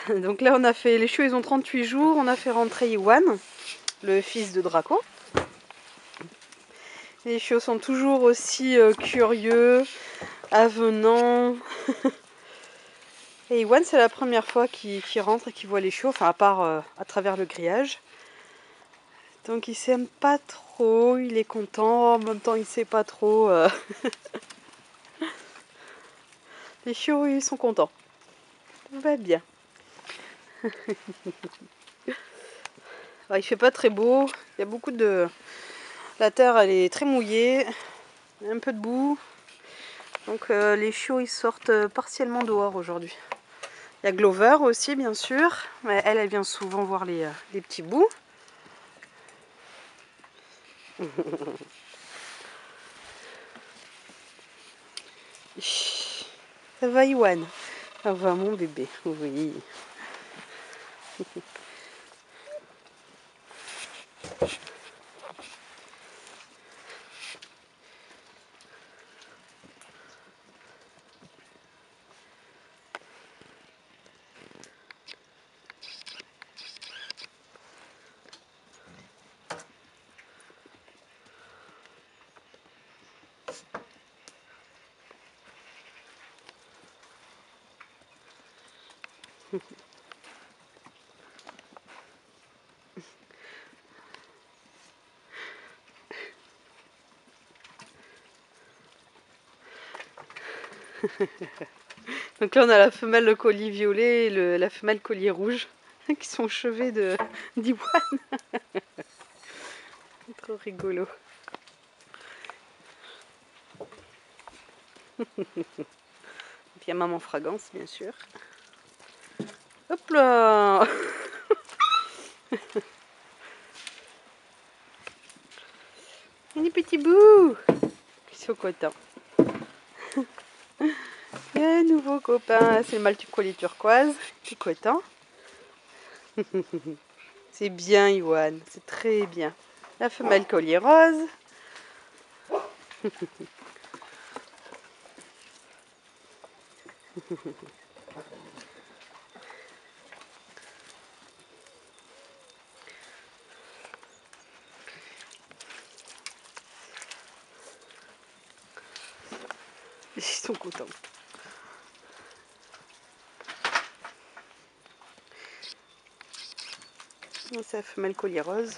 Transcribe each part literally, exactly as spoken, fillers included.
Donc là on a fait, les chiots ils ont trente-huit jours, on a fait rentrer Iwan, le fils de Draco. Les chiots sont toujours aussi euh, curieux, avenants. Et Iwan c'est la première fois qu'il qu'il rentre et qu'il voit les chiots, enfin à part euh, à travers le grillage. Donc il s'aime pas trop, il est content, en même temps il sait pas trop. Euh... Les chiots ils sont contents, tout va bien. Alors, il fait pas très beau, il y a beaucoup de... La terre elle est très mouillée, un peu de boue. Donc euh, les chiots ils sortent partiellement dehors aujourd'hui. Il y a Glover aussi bien sûr, mais elle elle vient souvent voir les, euh, les petits bouts. Ça va Iwan? Ça va mon bébé, oui. Donc là on a la femelle collier violet et le, la femelle collier rouge qui sont au chevet de d'Iwan. Trop rigolo. Et puis il y a maman Fragance bien sûr. Hop là. Il y a des petits bouts. Ils sont contents. Il y a un nouveau copain, c'est le mâle collier turquoise, qui est content. C'est bien Iwan, c'est très bien. La femelle collier rose. Ils sont contents. C'est la femelle collier rose.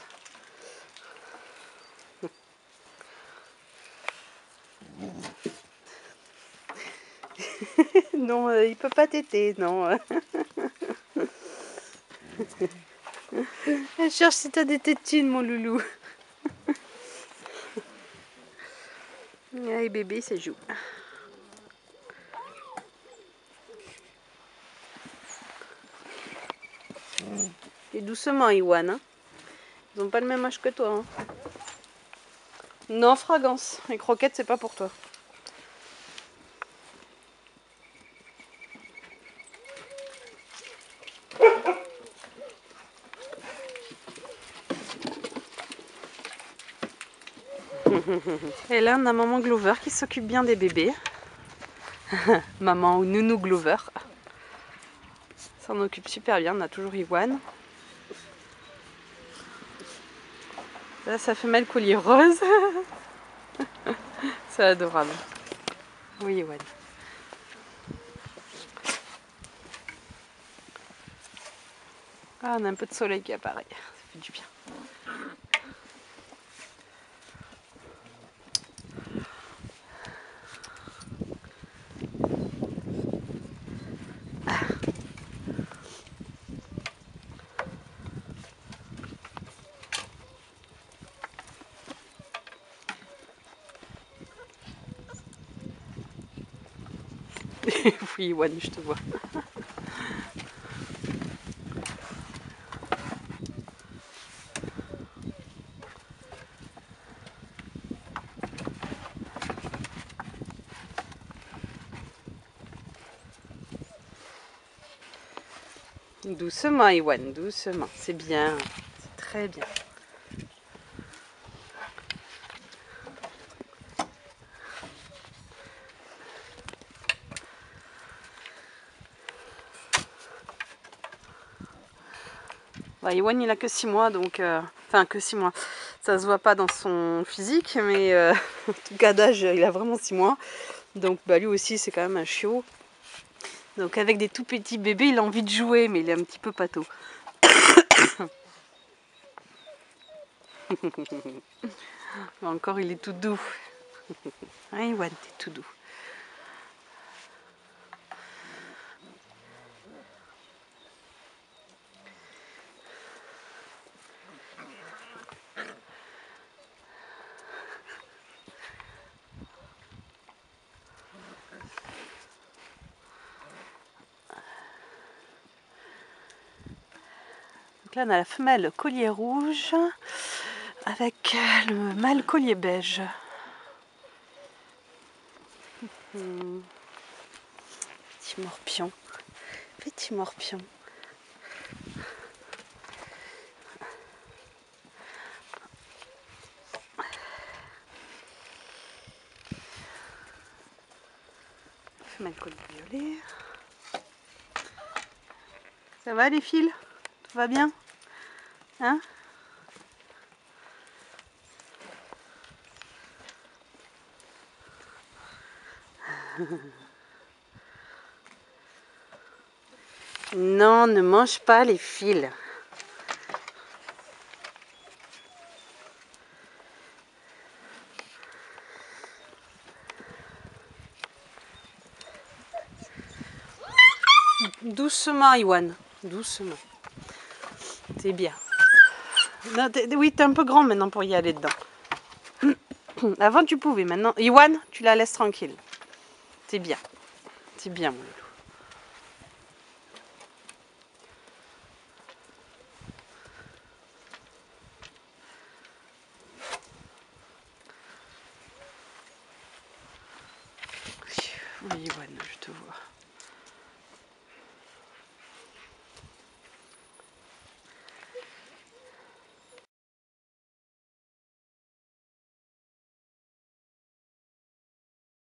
Non, euh, il peut pas téter, non. Elle cherche si t'as des tétines, mon loulou. Allez, bébé, ça joue. Et doucement, Iwan. Hein. Ils ont pas le même âge que toi. Hein. Non, Fragance. Les croquettes, c'est pas pour toi. Et là, on a maman Glover qui s'occupe bien des bébés. Maman ou nounou Glover. S'en occupe super bien, on a toujours Iwan. Là, sa femelle collier rose. C'est adorable. Oui, Iwan. Ah, on a un peu de soleil qui apparaît. Ça fait du bien. Oui, Iwan, je te vois. Doucement, Iwan, doucement. C'est bien. C'est très bien. Bah, Iwan il a que six mois, donc euh, enfin que six mois, ça se voit pas dans son physique, mais euh, en tout cas d'âge il a vraiment six mois, donc bah, lui aussi c'est quand même un chiot. Donc avec des tout petits bébés il a envie de jouer, mais il est un petit peu pâteau. Encore il est tout doux. Ah, Iwan, t'es tout doux. Donc là on a la femelle collier rouge avec le mâle collier beige. Hmm. Petit morpion, petit morpion. Femelle collier violet. Ça va les fils? Tout va bien? Hein? Non, ne mange pas les fils. Doucement, Iwan. Doucement. C'est bien. Non, t'es, oui, t'es un peu grand maintenant pour y aller dedans. Avant, tu pouvais. Maintenant, Iwan, tu la laisses tranquille. C'est bien. C'est bien, mon loulou. Oui, Iwan, je te vois.